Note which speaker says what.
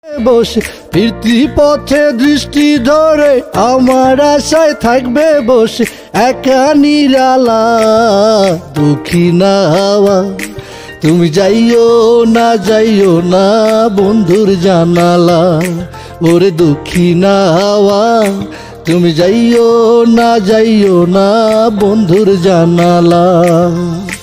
Speaker 1: বসে ফিরতি পথে দৃষ্টি ধরে আমার আশায় থাকবে বসে একা নিরালা দক্ষিণা হাওয়া। তুমি যাইও না বন্ধুর জানালা, ওরে দক্ষিণা হাওয়া। তুমি যাইও না বন্ধুর জানালা।